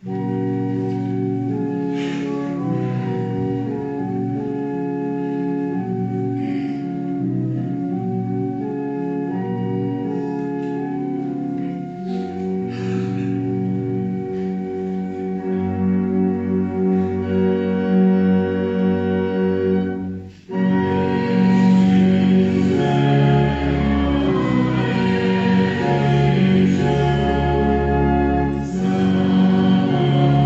Amen.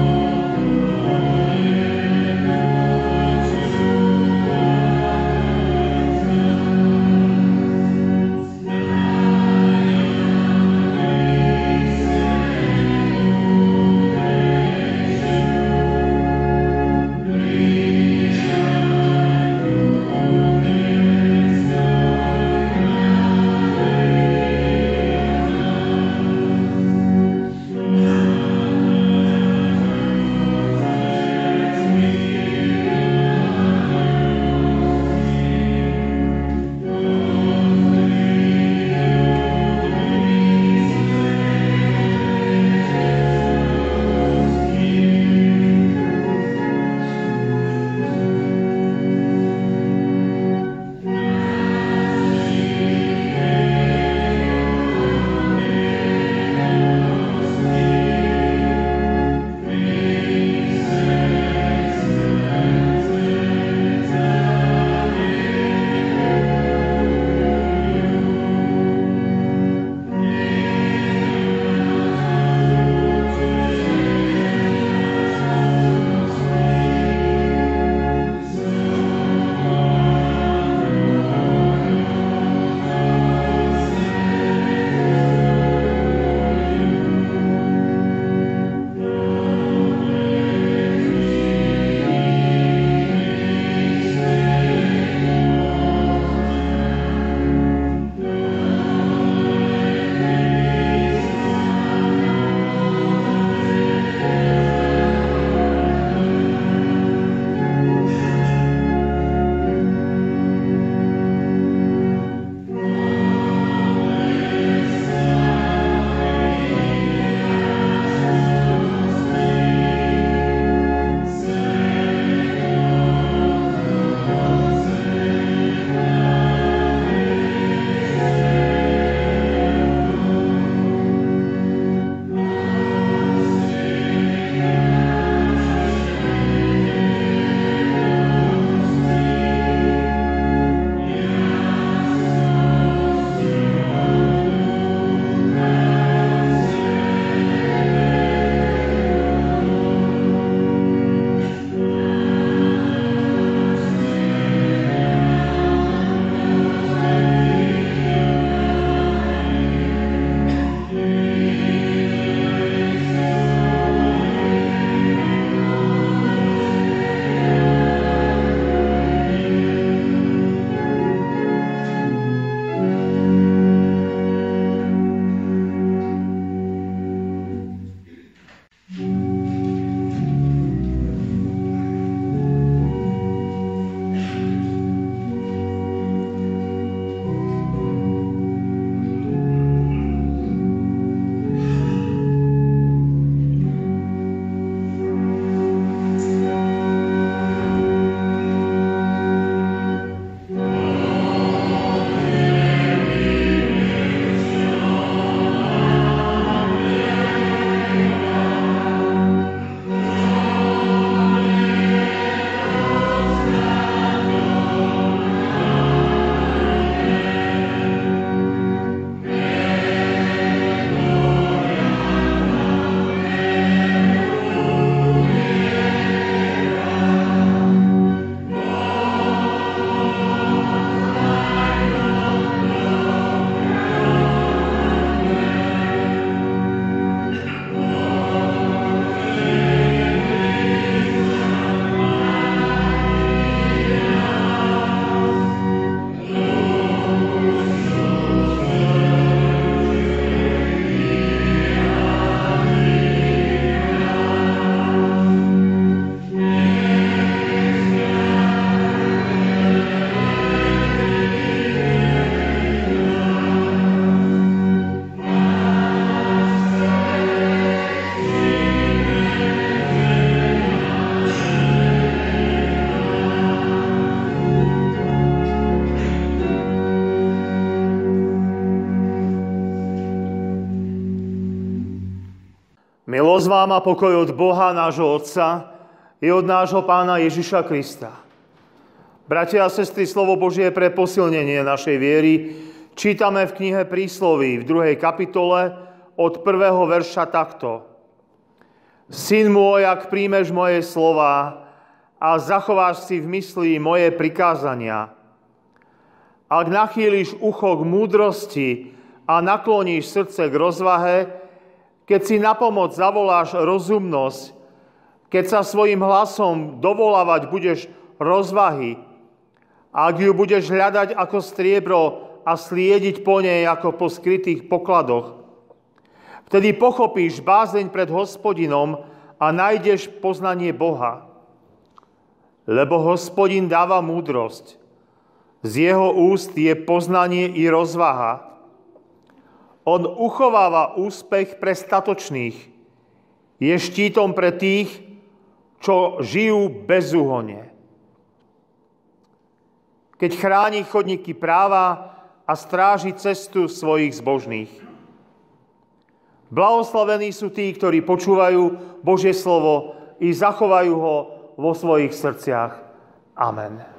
Milosť vám a pokoj od Boha, nášho Otca, i od nášho Pána Ježiša Krista. Bratia a sestry, slovo Božie pre posilnenie našej viery čítame v knihe Prísloví v 2. kapitole od 1. verša takto. Syn môj, ak príjmeš moje slova a zachováš si v mysli moje prikázania, ak nachýliš ucho k múdrosti a nakloníš srdce k rozvahe, keď si na pomoc zavoláš rozumnosť, keď sa svojim hlasom dovolávať budeš rozvahy, ak ju budeš hľadať ako striebro a sliediť po nej ako po skrytých pokladoch, vtedy pochopíš bázeň pred Hospodinom a nájdeš poznanie Boha. Lebo Hospodin dáva múdrosť, z jeho úst je poznanie i rozvaha. On uchováva úspech pre statočných, je štítom pre tých, čo žijú bezúhonne. Keď chráni chodníky práva a stráži cestu svojich zbožných. Blahoslavení sú tí, ktorí počúvajú Božie slovo i zachovajú ho vo svojich srdciach. Amen.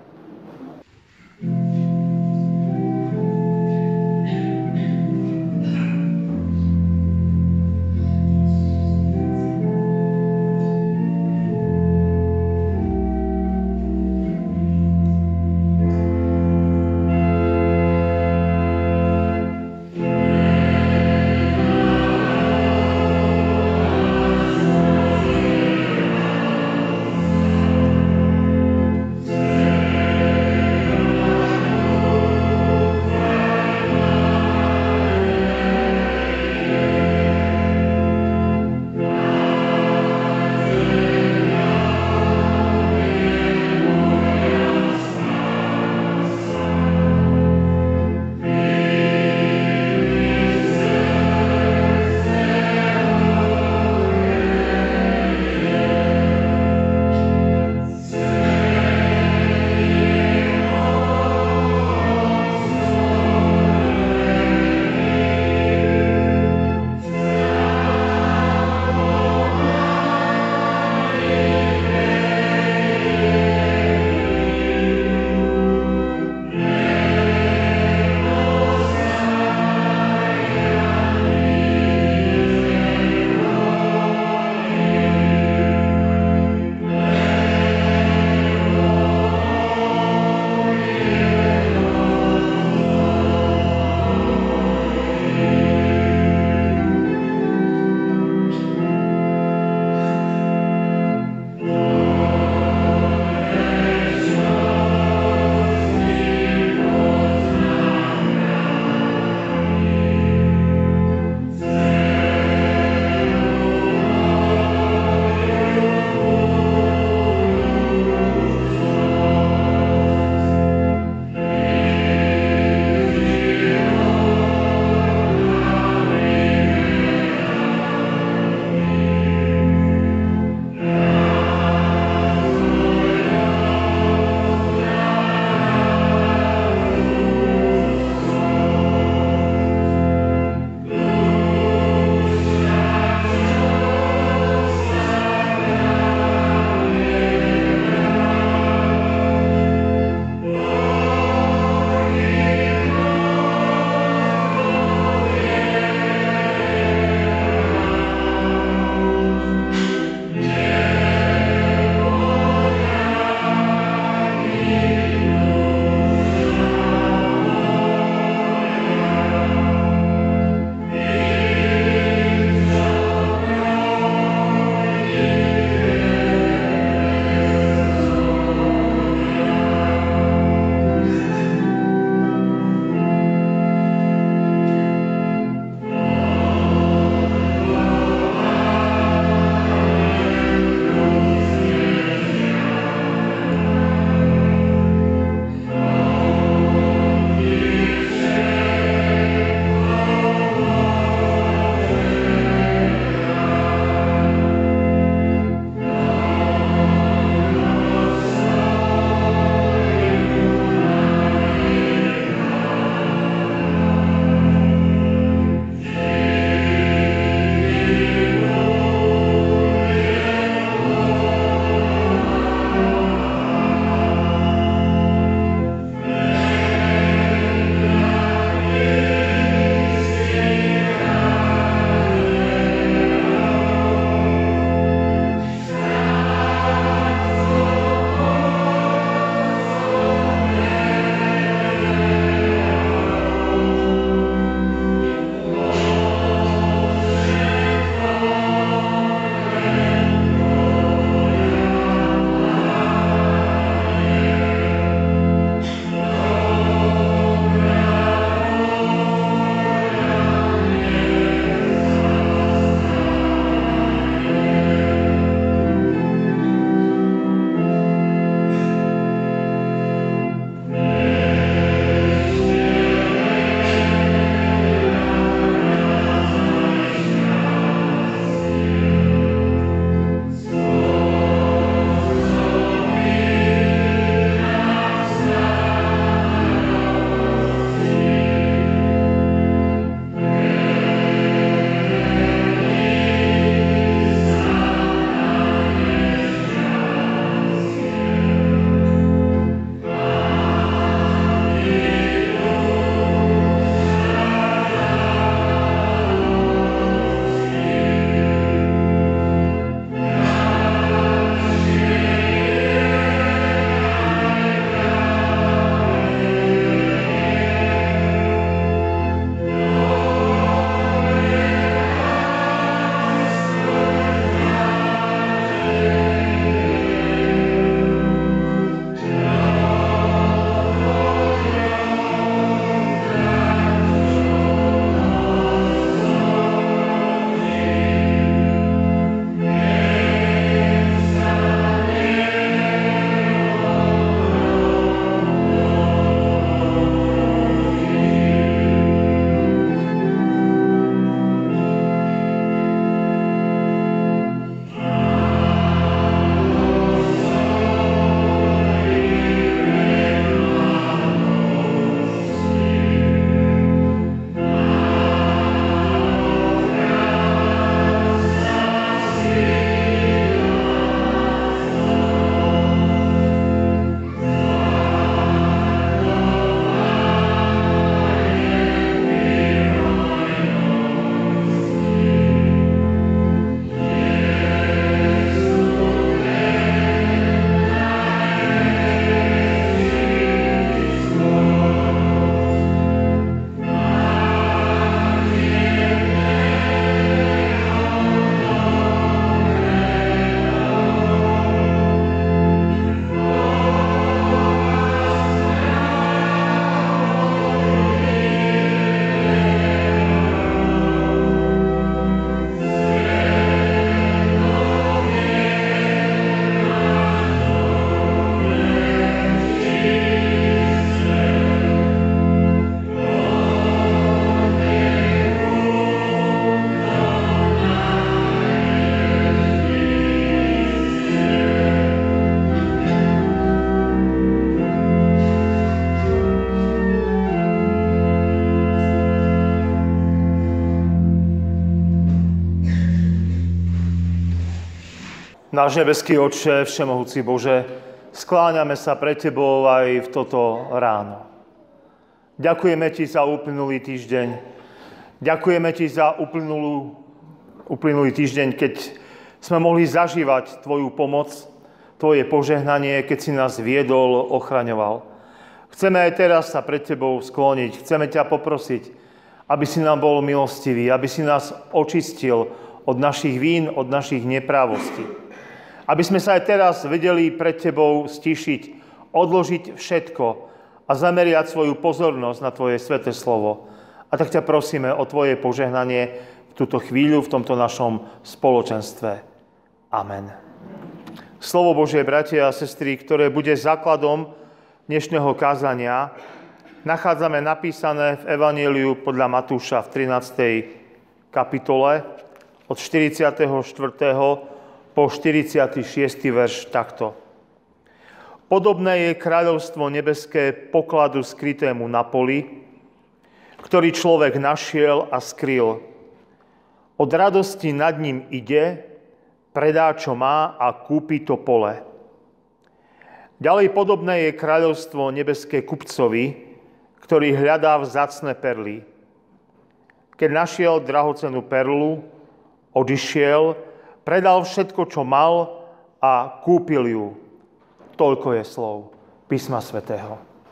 Náš nebeský Otče, všemohúci Bože, skláňame sa pred Tebou aj v toto ráno. Ďakujeme Ti za uplynulý týždeň. Ďakujeme Ti za uplynulý týždeň, keď sme mohli zažívať Tvoju pomoc, Tvoje požehnanie, keď si nás viedol, ochraňoval. Chceme aj teraz sa pred Tebou skloniť. Chceme ťa poprosiť, aby si nám bol milostivý, aby si nás očistil od našich vín, od našich neprávostí. Aby sme sa aj teraz vedeli pred Tebou stíšiť, odložiť všetko a zameriať svoju pozornosť na Tvoje sväté slovo. A tak ťa prosíme o Tvoje požehnanie v túto chvíľu, v tomto našom spoločenstve. Amen. Slovo Božie, bratia a sestry, ktoré bude základom dnešného kázania, nachádzame napísané v Evanjeliu podľa Matúša v 13. kapitole od 44. po 46. verš takto. Podobné je kráľovstvo nebeské pokladu skrytému na poli, ktorý človek našiel a skryl. Od radosti nad ním ide, predá, čo má a kúpi to pole. Ďalej podobné je kráľovstvo nebeské kupcovi, ktorý hľadá vzácne perly. Keď našiel drahocennú perlu, odišiel, predal všetko, čo mal a kúpil ju. Toľko je slov Písma svätého.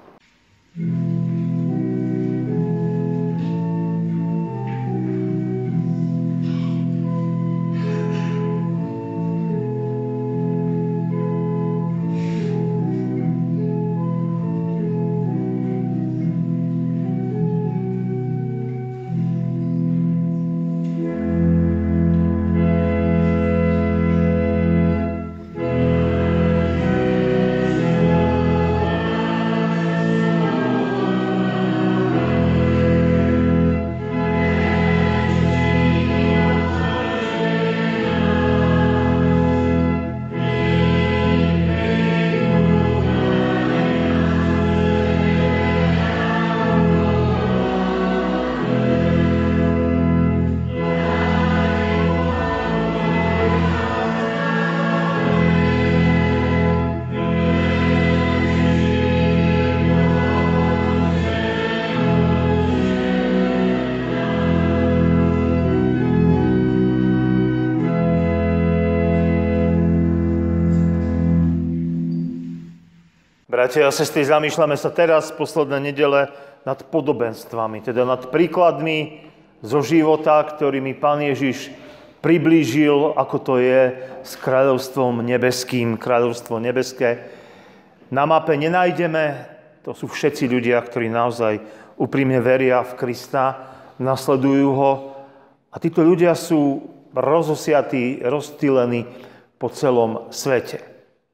Bratia a sestry, zamýšľame sa teraz posledné nedele nad podobenstvami, teda nad príkladmi zo života, ktorými Pán Ježiš priblížil, ako to je s kráľovstvom nebeským, kráľovstvo nebeské. Na mape nenájdeme, to sú všetci ľudia, ktorí naozaj úprimne veria v Krista, nasledujú ho. A títo ľudia sú rozosiatí, rozptýlení po celom svete.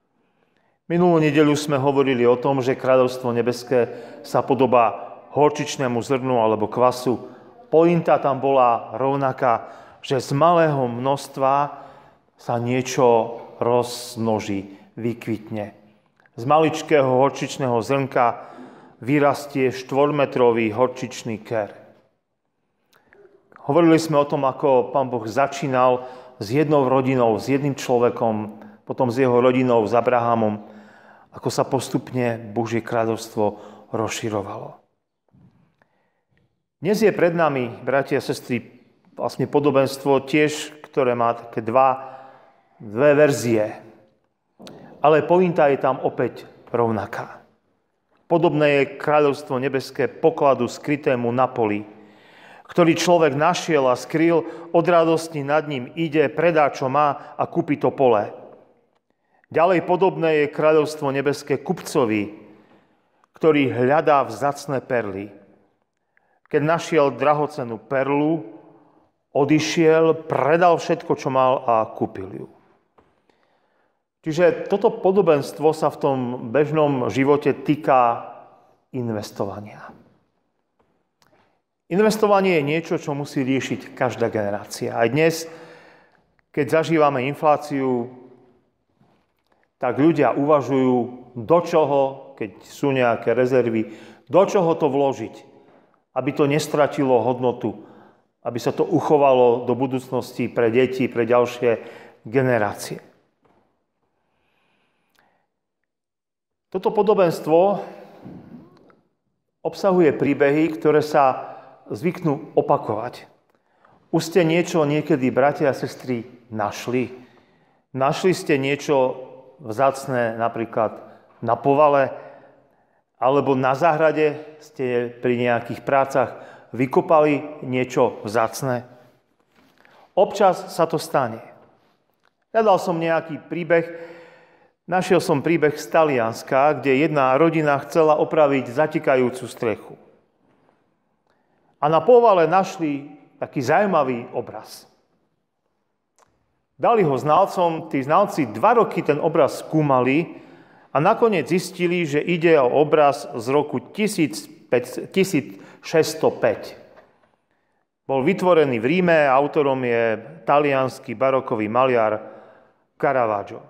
Minulú nedeľu sme hovorili o tom, že kráľovstvo nebeské sa podobá horčičnému zrnu alebo kvasu. Pointa tam bola rovnaká, že z malého množstva sa niečo rozmnoží, vykvitne. Z maličkého horčičného zrnka vyrastie 4-metrový horčičný ker. Hovorili sme o tom, ako Pán Boh začínal s jednou rodinou, s jedným človekom, potom s jeho rodinou, s Abrahamom, ako sa postupne Božie kráľovstvo rozširovalo. Dnes je pred nami, bratia a sestry, vlastne podobenstvo tiež, ktoré má také dve verzie. Ale pointa je tam opäť rovnaká. Podobné je kráľovstvo nebeské pokladu skrytému na poli, ktorý človek našiel a skryl, od radosti nad ním ide, predá, čo má a kúpi to pole. Ďalej podobné je kráľovstvo nebeské kupcovi, ktorý hľadá vzácne perly. Keď našiel drahocennú perlu, odišiel, predal všetko, čo mal a kúpil ju. Čiže toto podobenstvo sa v tom bežnom živote týka investovania. Investovanie je niečo, čo musí riešiť každá generácia. Aj dnes, keď zažívame infláciu, tak ľudia uvažujú, do čoho, keď sú nejaké rezervy, do čoho to vložiť, aby to nestratilo hodnotu, aby sa to uchovalo do budúcnosti pre deti, pre ďalšie generácie. Toto podobenstvo obsahuje príbehy, ktoré sa zvyknú opakovať. Už ste niečo niekedy, bratia a sestry, našli? Našli ste niečo vzácne napríklad na povale, alebo na záhrade ste pri nejakých prácach vykopali niečo vzácne? Občas sa to stane. Hľadal som nejaký príbeh, našiel som príbeh z Talianska, kde jedna rodina chcela opraviť zatekajúcu strechu. A na povale našli taký zaujímavý obraz. Dali ho znalcom, tí znalci 2 roky ten obraz skúmali a nakoniec zistili, že ide o obraz z roku 1605. Bol vytvorený v Ríme, autorom je taliansky barokový maliar Caravaggio.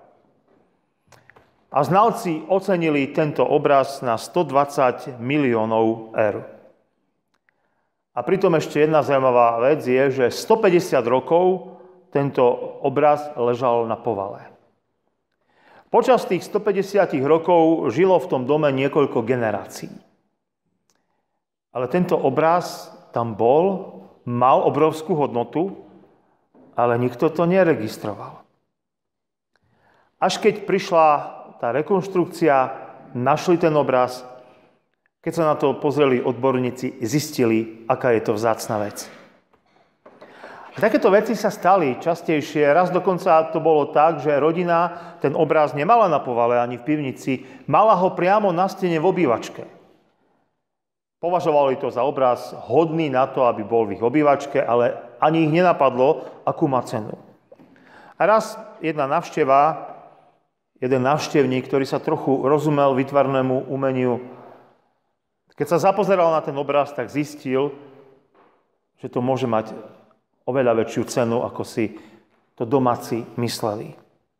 A znalci ocenili tento obraz na 120 miliónov eur. A pritom ešte jedna zaujímavá vec je, že 150 rokov tento obraz ležal na povale. Počas tých 150 rokov žilo v tom dome niekoľko generácií. Ale tento obraz tam bol, mal obrovskú hodnotu, ale nikto to neregistroval. Až keď prišla tá rekonštrukcia, našli ten obraz, keď sa na to pozreli odborníci, zistili, aká je to vzácna vec. A takéto veci sa stali častejšie. Raz dokonca to bolo tak, že rodina ten obraz nemala na povale ani v pivnici, mala ho priamo na stene v obývačke. Považovali to za obraz hodný na to, aby bol v ich obývačke, ale ani ich nenapadlo, akú má cenu. A raz jeden návštevník, ktorý sa trochu rozumel výtvarnému umeniu, keď sa zapozeral na ten obraz, tak zistil, že to môže mať oveľa väčšiu cenu, ako si to domáci mysleli.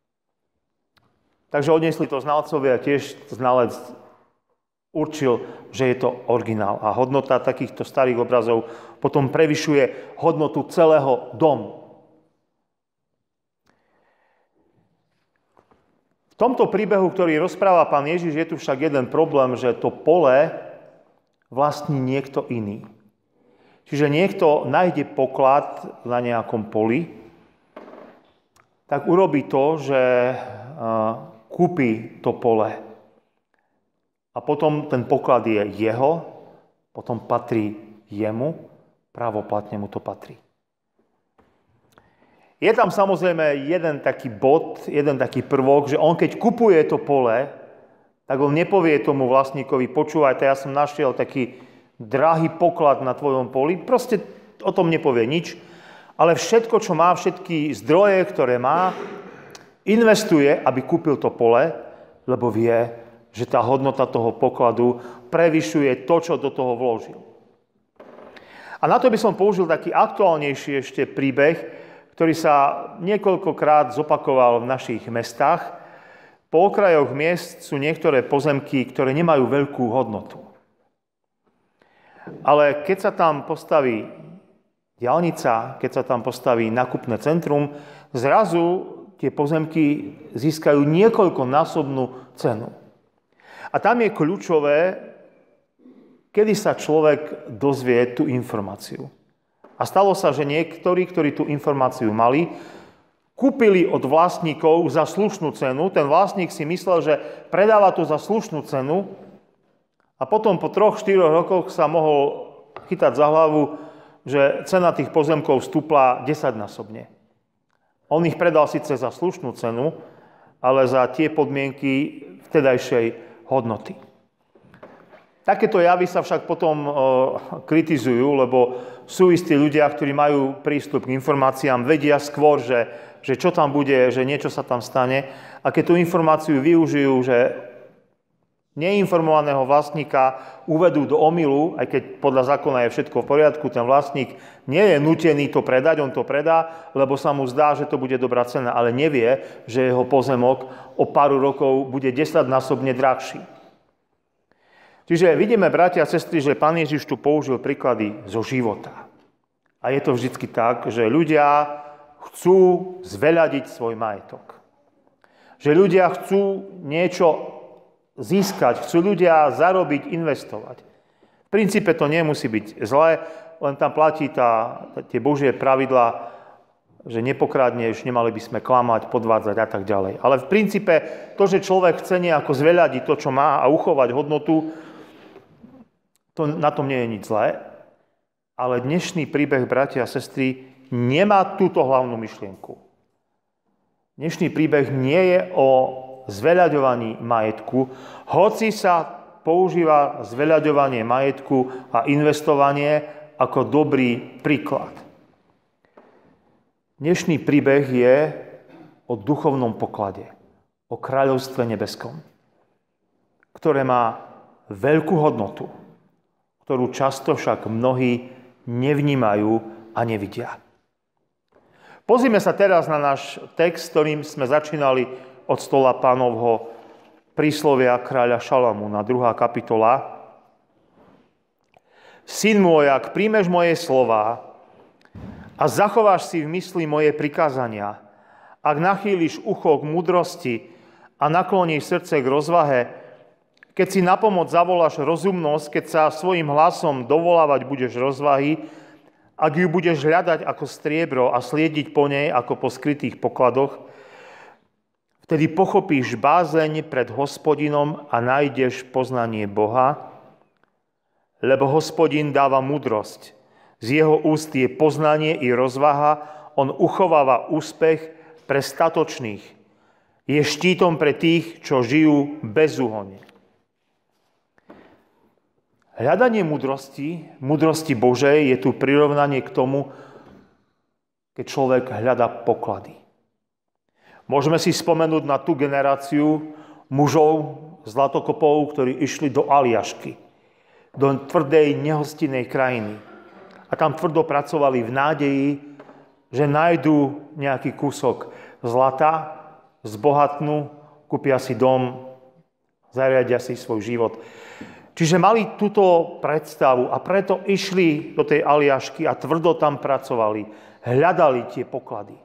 Takže odniesli to znalcovi a tiež znalec určil, že je to originál. A hodnota takýchto starých obrazov potom prevyšuje hodnotu celého domu. V tomto príbehu, ktorý rozpráva pán Ježiš, je tu však jeden problém, že to pole vlastní niekto iný. Čiže niekto nájde poklad na nejakom poli, tak urobí to, že kúpi to pole. A potom ten poklad je jeho, potom patrí jemu, právoplatne mu to patrí. Je tam samozrejme jeden taký bod, jeden taký prvok, že on keď kupuje to pole, tak on nepovie tomu vlastníkovi, počúvajte, ja som našiel taký drahý poklad na tvojom poli, proste o tom nepovie nič, ale všetko, čo má, všetky zdroje, ktoré má, investuje, aby kúpil to pole, lebo vie, že tá hodnota toho pokladu prevyšuje to, čo do toho vložil. A na to by som použil taký aktuálnejší ešte príbeh, ktorý sa niekoľkokrát zopakoval v našich mestách. Po okrajoch miest sú niektoré pozemky, ktoré nemajú veľkú hodnotu. Ale keď sa tam postaví diaľnica, keď sa tam postaví nákupné centrum, zrazu tie pozemky získajú niekoľkonásobnú cenu. A tam je kľúčové, kedy sa človek dozvie tú informáciu. A stalo sa, že niektorí, ktorí tú informáciu mali, kúpili od vlastníkov za slušnú cenu. Ten vlastník si myslel, že predáva to za slušnú cenu, a potom po 3-4 rokoch sa mohol chytať za hlavu, že cena tých pozemkov stúpla 10-násobne. On ich predal síce za slušnú cenu, ale za tie podmienky vtedajšej hodnoty. Takéto javy sa však potom kritizujú, lebo sú istí ľudia, ktorí majú prístup k informáciám, vedia skôr, že čo tam bude, že niečo sa tam stane. A keď tú informáciu využijú, že neinformovaného vlastníka uvedú do omylu, aj keď podľa zákona je všetko v poriadku, ten vlastník nie je nútený to predať, on to predá, lebo sa mu zdá, že to bude dobrá cena, ale nevie, že jeho pozemok o pár rokov bude 10-násobne drahší. Čiže vidíme, bratia a sestry, že Pán Ježiš tu použil príklady zo života. A je to vždycky tak, že ľudia chcú zveľadiť svoj majetok. Že ľudia chcú niečo získať, chcú ľudia zarobiť, investovať. V princípe to nemusí byť zlé, len tam platí tie Božie pravidlá, že nepokradneš, nemali by sme klamať, podvádzať a tak ďalej. Ale v princípe to, že človek chce nejako zveľadiť to, čo má a uchovať hodnotu, na tom nie je nič zlé. Ale dnešný príbeh, bratia a sestry, nemá túto hlavnú myšlienku. Dnešný príbeh nie je o zveľaďovaní majetku, hoci sa používa zveľaďovanie majetku a investovanie ako dobrý príklad. Dnešný príbeh je o duchovnom poklade, o kráľovstve nebeskom, ktoré má veľkú hodnotu, ktorú často však mnohí nevnímajú a nevidia. Pozrime sa teraz na náš text, ktorým sme začínali od stola Pánovho príslovia kráľa Šalamúna, 2. kapitola. Syn môj, ak príjmeš moje slová a zachováš si v mysli moje prikázania, ak nachýliš ucho k múdrosti a nakloníš srdce k rozvahe, keď si na pomoc zavoláš rozumnosť, keď sa svojim hlasom dovolávať budeš rozvahy, ak ju budeš hľadať ako striebro a sliediť po nej ako po skrytých pokladoch, vtedy pochopíš bázeň pred Hospodinom a nájdeš poznanie Boha, lebo Hospodin dáva múdrosť. Z jeho úst je poznanie i rozvaha, on uchováva úspech pre statočných. Je štítom pre tých, čo žijú bezúhonne. Hľadanie múdrosti Božej je tu prirovnanie k tomu, keď človek hľadá poklady. Môžeme si spomenúť na tú generáciu mužov, zlatokopov, ktorí išli do Aliašky, do tvrdej, nehostinnej krajiny. A tam tvrdo pracovali v nádeji, že nájdú nejaký kúsok zlata, zbohatnú, kúpia si dom, zariadia si svoj život. Čiže mali túto predstavu a preto išli do tej Aliašky a tvrdo tam pracovali, hľadali tie poklady.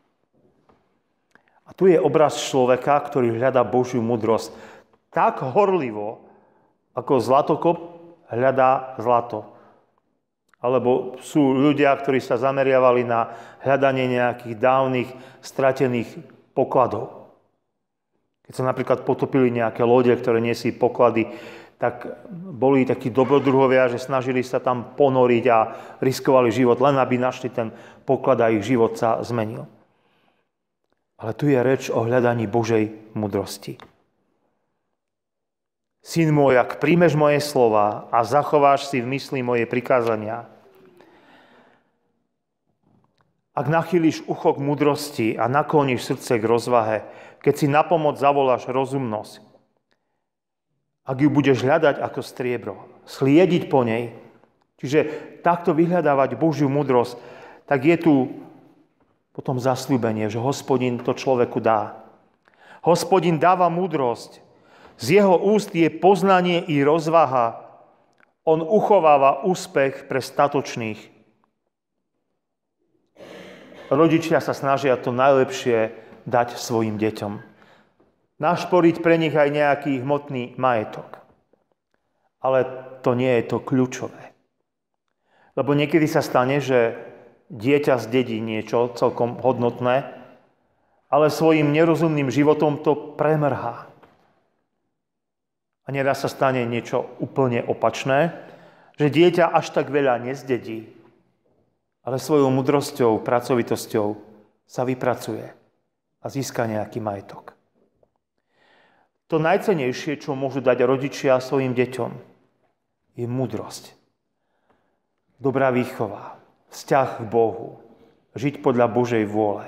A tu je obraz človeka, ktorý hľadá Božiu múdrosť tak horlivo, ako zlatokop hľadá zlato. Alebo sú ľudia, ktorí sa zameriavali na hľadanie nejakých dávnych, stratených pokladov. Keď sa napríklad potopili nejaké lode, ktoré niesli poklady, tak boli takí dobrodruhovia, že snažili sa tam ponoriť a riskovali život, len aby našli ten poklad a ich život sa zmenil. Ale tu je reč o hľadaní Božej múdrosti. Syn môj, ak príjmeš moje slova a zachováš si v mysli moje prikázania, ak nachýliš ucho k múdrosti a nakloníš srdce k rozvahe, keď si na pomoc zavoláš rozumnosť, ak ju budeš hľadať ako striebro, sliediť po nej, čiže takto vyhľadávať Božiu múdrosť, tak je tu potom zasľúbenie, že Hospodin to človeku dá. Hospodin dáva múdrosť, z jeho úst je poznanie i rozvaha, on uchováva úspech pre statočných. Rodičia sa snažia to najlepšie dať svojim deťom. Našporiť pre nich aj nejaký hmotný majetok. Ale to nie je to kľúčové. Lebo niekedy sa stane, že dieťa zdedí niečo celkom hodnotné, ale svojim nerozumným životom to premrhá. A neraz sa stane niečo úplne opačné, že dieťa až tak veľa nezdedí, ale svojou múdrosťou, pracovitosťou sa vypracuje a získa nejaký majetok. To najcennejšie, čo môžu dať rodičia svojim deťom, je múdrosť. Dobrá výchova, vzťah k Bohu, žiť podľa Božej vôle.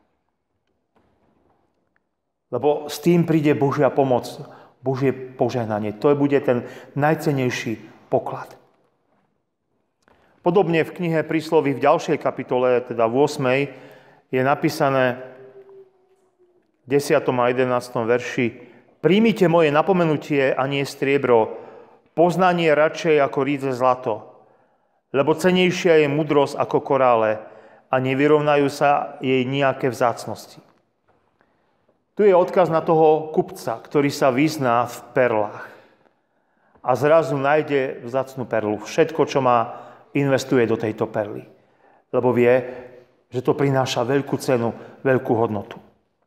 Lebo s tým príde Božia pomoc, Božie požehnanie. To bude ten najcennejší poklad. Podobne v knihe Prísloví v ďalšej kapitole, teda v 8. je napísané v 10. a 11. verši: Príjmite moje napomenutie a nie striebro, poznanie radšej ako rídze zlato, lebo cennejšia je múdrosť ako korále a nevyrovnajú sa jej nejaké vzácnosti. Tu je odkaz na toho kupca, ktorý sa vyzná v perlách. A zrazu nájde vzácnu perlu. Všetko, čo má, investuje do tejto perly. Lebo vie, že to prináša veľkú cenu, veľkú hodnotu.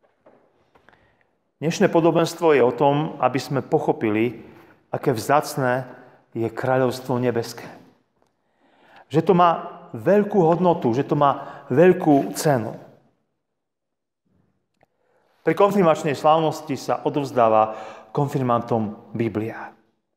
Dnešné podobenstvo je o tom, aby sme pochopili, aké vzácne je kráľovstvo nebeské. Že to má veľkú hodnotu, že to má veľkú cenu. Pri konfirmačnej slávnosti sa odovzdáva konfirmantom Biblia.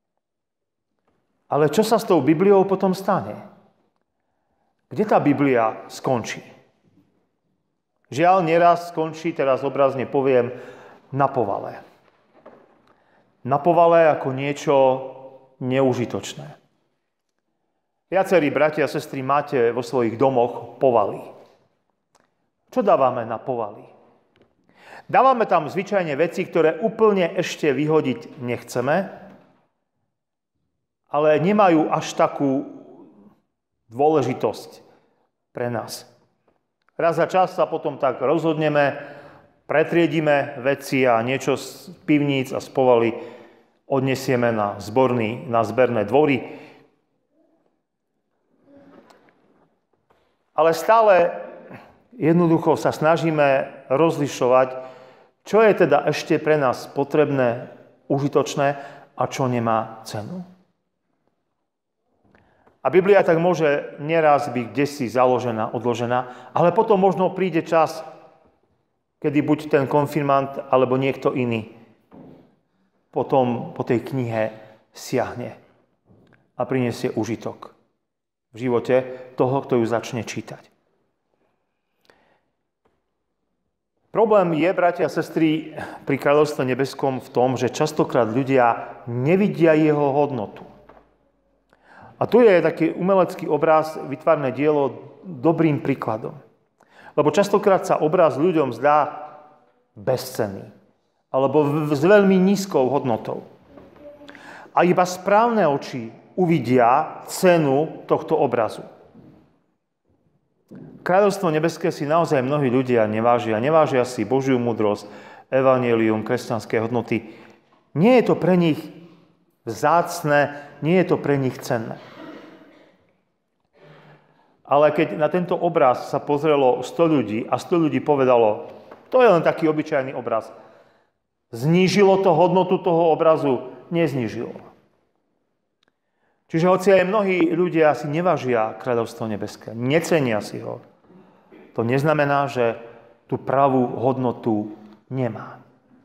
Ale čo sa s tou Bibliou potom stane? Kde tá Biblia skončí? Žiaľ, neraz skončí, teraz obrazne poviem, na povale. Na povale ako niečo neužitočné. Viacerí bratia a sestry máte vo svojich domoch povaly. Čo dávame na povaly? Dávame tam zvyčajne veci, ktoré úplne ešte vyhodiť nechceme, ale nemajú až takú dôležitosť pre nás. Raz za čas sa potom tak rozhodneme, pretriedime veci a niečo z pivníc a z povaly odnesieme na zberné dvory. Ale stále jednoducho sa snažíme rozlišovať, čo je teda ešte pre nás potrebné, užitočné a čo nemá cenu. A Biblia tak môže neraz byť kdesi založená, odložená, ale potom možno príde čas, kedy buď ten konfirmant alebo niekto iný potom po tej knihe siahne a prinesie užitok v živote toho, kto ju začne čítať. Problém je, bratia a sestry, pri kráľovstve nebeskom v tom, že častokrát ľudia nevidia jeho hodnotu. A tu je taký umelecký obraz, vytvarné dielo, dobrým príkladom. Lebo častokrát sa obraz ľuďom zdá bezcenný, alebo s veľmi nízkou hodnotou. A iba správne oči uvidia cenu tohto obrazu. Kráľovstvo nebeské si naozaj mnohí ľudia nevážia. Nevážia si Božiu múdrosť, evanjelium, kresťanské hodnoty. Nie je to pre nich vzácne, nie je to pre nich cenné. Ale keď na tento obraz sa pozrelo 100 ľudí a 100 ľudí povedalo, to je len taký obyčajný obraz, znížilo to hodnotu toho obrazu? Neznížilo. Čiže hoci aj mnohí ľudia si nevážia kráľovstvo nebeské, necenia si ho, to neznamená, že tú pravú hodnotu nemá.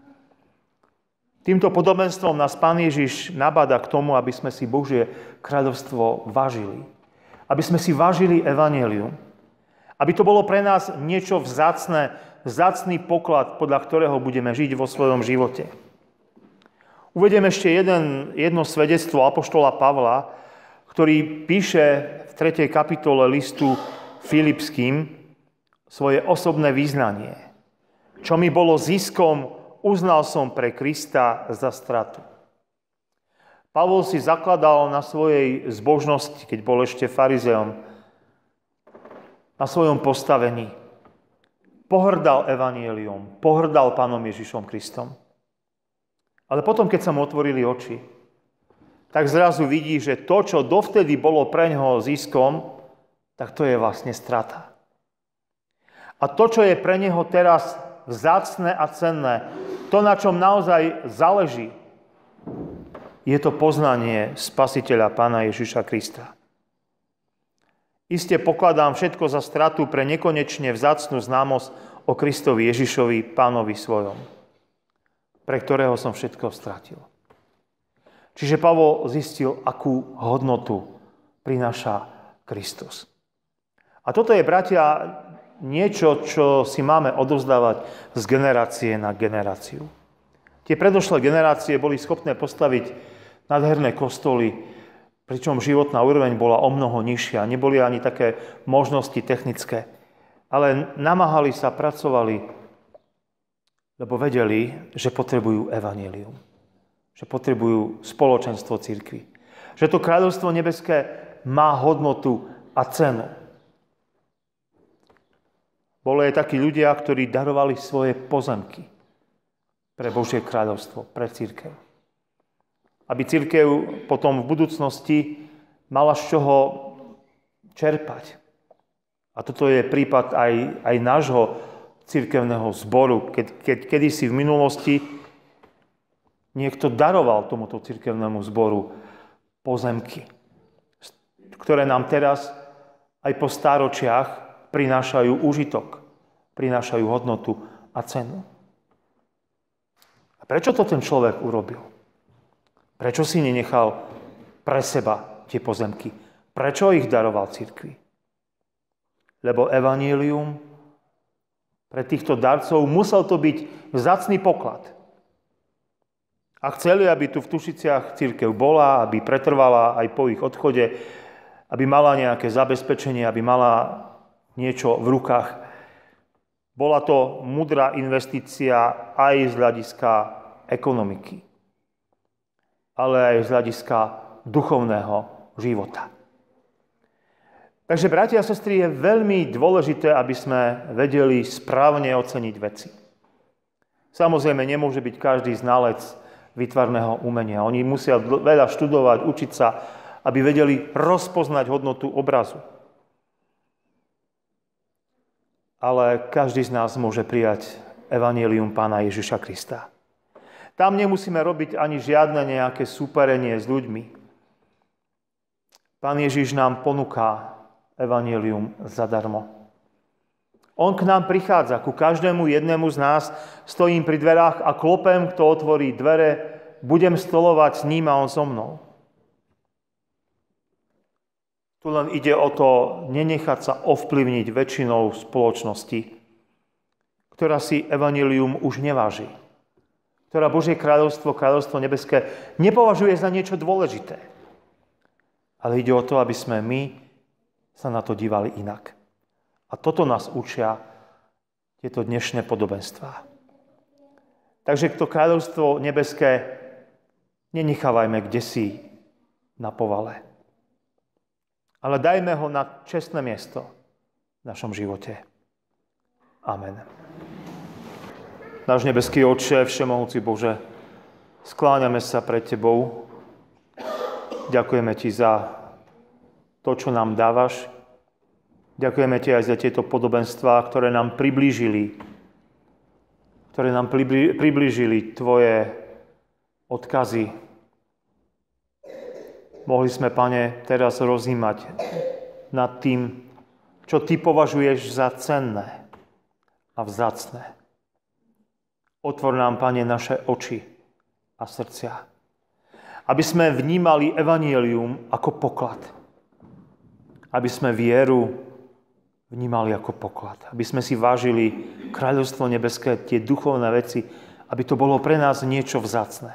Týmto podobenstvom nás Pán Ježiš nabáda k tomu, aby sme si Božie kráľovstvo vážili. Aby sme si vážili evanjelium. Aby to bolo pre nás niečo vzácne, vzácny poklad, podľa ktorého budeme žiť vo svojom živote. Uvediem ešte jedno svedectvo apoštola Pavla, ktorý píše v 3. kapitole listu Filipským svoje osobné vyznanie. Čo mi bolo ziskom, uznal som pre Krista za stratu. Pavol si zakladal na svojej zbožnosti, keď bol ešte farizeom, na svojom postavení. Pohrdal evanjeliom, pohrdal Pánom Ježišom Kristom. Ale potom, keď sa mu otvorili oči, tak zrazu vidí, že to, čo dovtedy bolo pre ňoho ziskom, tak to je vlastne strata. A to, čo je pre neho teraz vzácne a cenné, to, na čom naozaj záleží, je to poznanie Spasiteľa Pána Ježiša Krista. Iste pokladám všetko za stratu pre nekonečne vzácnu známosť o Kristovi Ježišovi, Pánovi svojom, pre ktorého som všetko stratil. Čiže Pavol zistil, akú hodnotu prináša Kristus. A toto je, bratia, niečo, čo si máme odovzdávať z generácie na generáciu. Tie predošlé generácie boli schopné postaviť nádherné kostoly, pričom životná úroveň bola omnoho nižšia. Neboli ani také možnosti technické. Ale namáhali sa, pracovali, lebo vedeli, že potrebujú evanjelium. Že potrebujú spoločenstvo cirkvi. Že to kráľovstvo nebeské má hodnotu a cenu. Boli aj takí ľudia, ktorí darovali svoje pozemky. pre Božie kráľovstvo, pre cirkev. Aby cirkev potom v budúcnosti mala z čoho čerpať. A toto je prípad aj nášho cirkevného zboru, keď kedysi v minulosti niekto daroval tomuto cirkevnému zboru pozemky, ktoré nám teraz aj po stáročiach prinášajú úžitok, prinášajú hodnotu a cenu. A prečo to ten človek urobil? Prečo si nenechal pre seba tie pozemky? Prečo ich daroval cirkvi? Lebo evanjelium pre týchto darcov musel to byť vzácny poklad. A chceli, aby tu v Tušiciach cirkev bola, aby pretrvala aj po ich odchode, aby mala nejaké zabezpečenie, aby mala niečo v rukách. Bola to múdra investícia aj z hľadiska ekonomiky, ale aj z hľadiska duchovného života. Takže, bratia a sestry, je veľmi dôležité, aby sme vedeli správne oceniť veci. Samozrejme, nemôže byť každý znalec výtvarného umenia. Oni musia veľa študovať, učiť sa, aby vedeli rozpoznať hodnotu obrazu. Ale každý z nás môže prijať evanjelium Pána Ježiša Krista. Tam nemusíme robiť ani žiadne nejaké súperenie s ľuďmi. Pán Ježiš nám ponúka evanjelium zadarmo. On k nám prichádza, ku každému jednému z nás, stojím pri dverách a klopem, kto otvorí dvere, budem stolovať s ním a on so mnou. Tu len ide o to nenechať sa ovplyvniť väčšinou spoločnosti, ktorá si evanjelium už neváži, ktorá Božie kráľovstvo, kráľovstvo nebeské nepovažuje za niečo dôležité. Ale ide o to, aby sme my sa na to dívali inak. A toto nás učia tieto dnešné podobenstvá. Takže to kráľovstvo nebeské nenechávajme kdesi na povale. Ale dajme ho na čestné miesto v našom živote. Amen. Náš nebeský Otče, všemohúci Bože, skláňame sa pred Tebou. Ďakujeme Ti za to, čo nám dávaš. Ďakujeme Ti aj za tieto podobenstvá, ktoré nám priblížili Tvoje odkazy. Mohli sme, Pane, teraz rozímať nad tým, čo Ty považuješ za cenné a vzácne. Otvor nám, Pane, naše oči a srdcia, aby sme vnímali evanjelium ako poklad. Aby sme vieru vnímali ako poklad. Aby sme si vážili kráľovstvo nebeské, tie duchovné veci, aby to bolo pre nás niečo vzácne.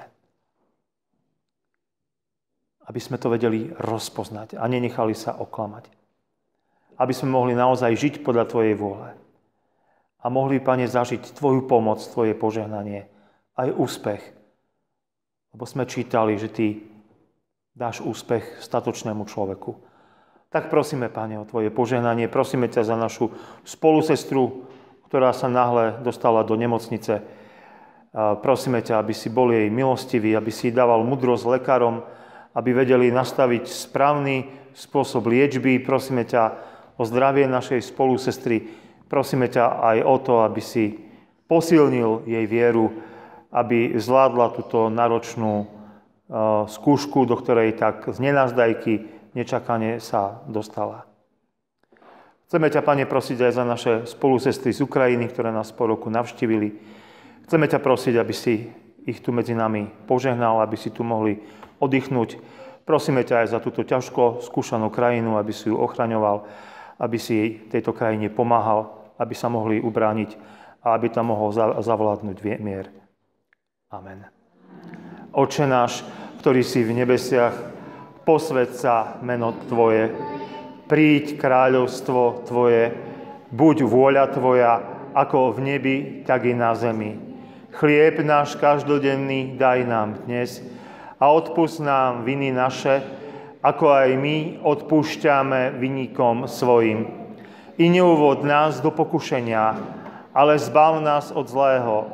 Aby sme to vedeli rozpoznať a nenechali sa oklamať. Aby sme mohli naozaj žiť podľa Tvojej vôle. A mohli, Pane, zažiť Tvoju pomoc, Tvoje požehnanie, aj úspech. Lebo sme čítali, že Ty dáš úspech statočnému človeku. Tak prosíme, Pane, o Tvoje požehnanie. Prosíme ťa za našu spolusestru, ktorá sa náhle dostala do nemocnice. Prosíme ťa, aby si bol jej milostivý, aby si dával múdrosť lekárom, aby vedeli nastaviť správny spôsob liečby. Prosíme ťa o zdravie našej spolusestry. Prosíme ťa aj o to, aby si posilnil jej vieru, aby zvládla túto náročnú skúšku, do ktorej tak z nenazdajky nečakane sa dostala. Chceme ťa, Pane, prosiť aj za naše spolusestry z Ukrajiny, ktoré nás po roku navštívili. Chceme ťa prosiť, aby si ich tu medzi nami požehnal, aby si tu mohli oddychnúť. Prosíme ťa aj za túto ťažko skúšanú krajinu, aby si ju ochraňoval, aby si tejto krajine pomáhal, aby sa mohli ubrániť a aby tam mohol zavládnuť mier. Amen. Otče náš, ktorý si v nebesiach, posväť sa meno Tvoje, príď kráľovstvo Tvoje, buď vôľa Tvoja, ako v nebi, tak i na zemi. Chlieb náš každodenný daj nám dnes a odpusť nám viny naše, ako aj my odpúšťame vinníkom svojim. I neuvod nás do pokušenia, ale zbav nás od zlého,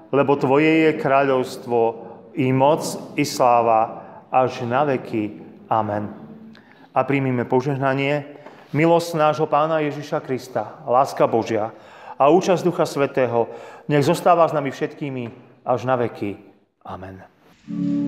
lebo Tvoje je kráľovstvo, i moc, i sláva, až na veky. Amen. A príjmime požehnanie, milosť nášho Pána Ježiša Krista, láska Božia a účasť Ducha Svätého, nech zostáva s nami všetkými až na veky. Amen.